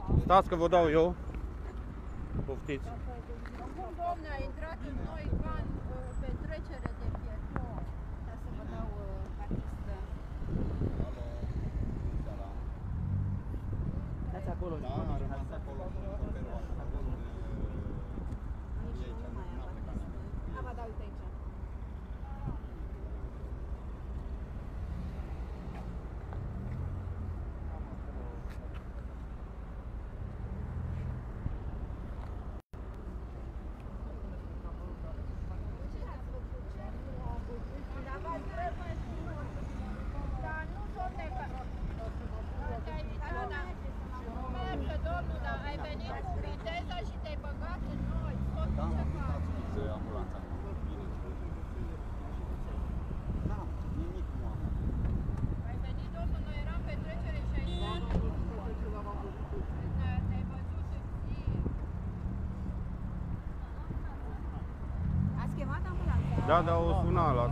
Stați că vă dau eu. Poftiți. Cum, domne, a intrat în noi van petrecere de pieton. Ca să vă dau această... Dați acolo. Da, a rămas acolo. Nici nu mai am această... Ba da, uite aici. Da, da, o suna la...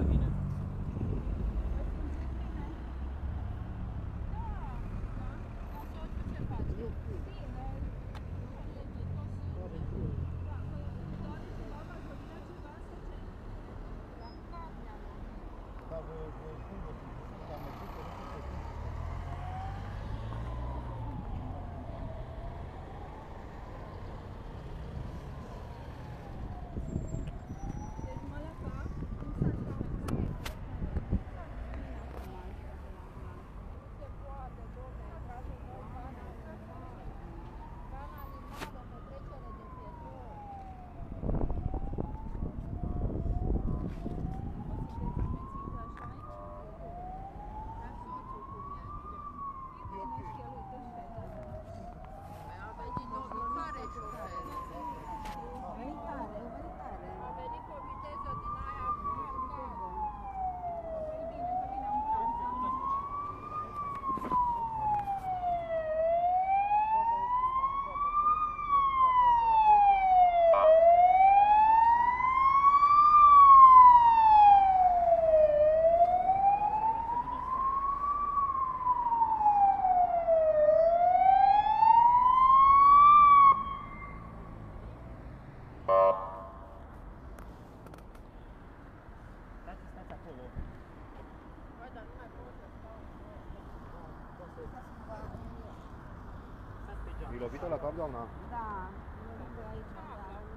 E lovită la cap, doamna? Da, aici, da.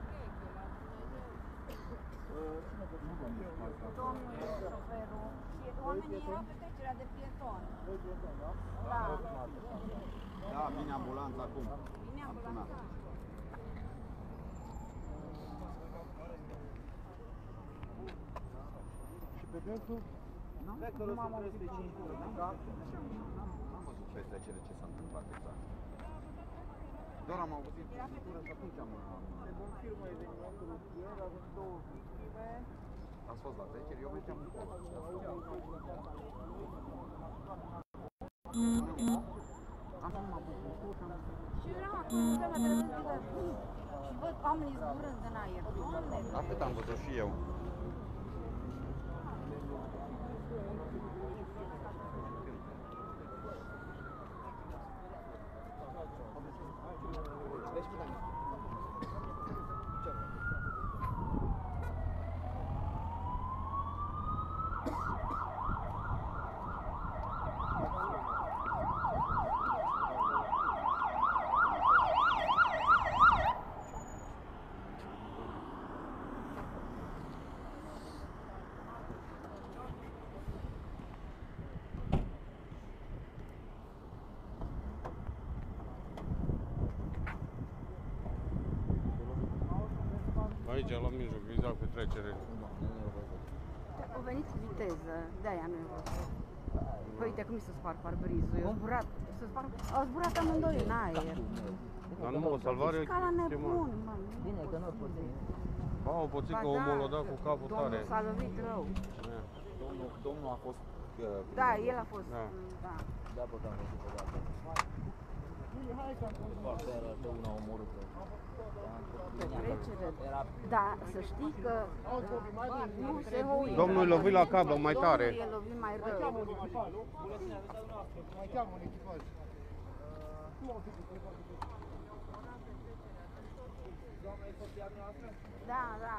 Domnul șoferul și oamenii erau pe trecerea de pieton. Da. Da, vine ambulanța acum. Vine ambulanța. Și pe dânsul? Nu m-am auzit pe 5 minute. N-am văzut pe trecere ce s-a întâmplat exact. Doar am auzit picitură și atunci am... Se confirmă evenimentul rutier, avem două victime. Ați fost la trecere? Eu mergeam în acolo. Am fost m-am pus și am... Și eram acolo, de la televizor, și văd oamenii zburând în aer. Doamne! Atât am văzut și eu. Aici, la mijloc, exact pe trecere. A venit viteză, de-aia nu-i văzut. Păi uite cum i s-a spart parbrizul, au zburat amândoi în aer. Dar nu, o salvare... Ca la nebun, mă. Bine că nu-l poți. Ba, o pățică omul o dat cu capul tare. Domnul s-a lovit rău. Domnul a fost... Da, el a fost, Da. da. Da, bă, că am văzut odată. Partea era de una omorâtă. Trecere. Da, să știi că nu se uită. Domnul e lovit la cap, mai tare. Domnul e lovit mai rău. Mai cheamă un echipaj. Doamna, e soția noastră? Da, da.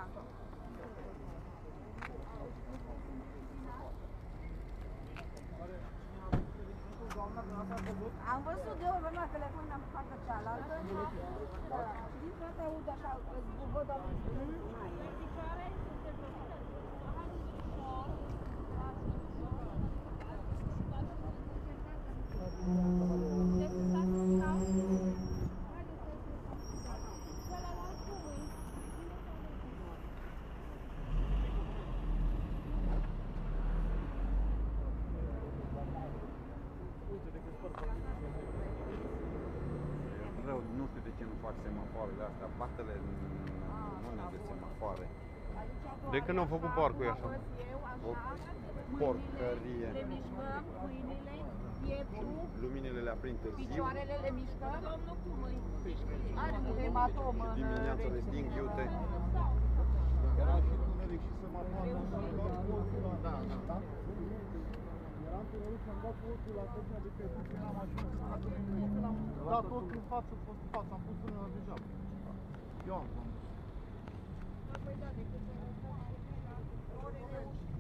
Doamna, dumneavoastră ați văzut? Am văzut eu la telefon, am partea cealaltă. Da. Și din toate aud așa, văd o Rău, nu știu de ce nu fac semafoarele astea, batele nu ne de semafoare. De când au făcut parcul așa? O porcărie. Le mișcăm mâinile, pieptul, Luminile le aprind târziu, picioarele le mișcăm. Domnul cum îi are un hematomă. dimineața le sting iute. Era și tuneric și semafor, am dat cu ochiul la... Da, da. Eram tuneric și am dat cu ochiul la tăcea de pe era mașină. Am dat ochiul în față, am pus frână degeaba. Eu am. Păi da, decât orele ușii.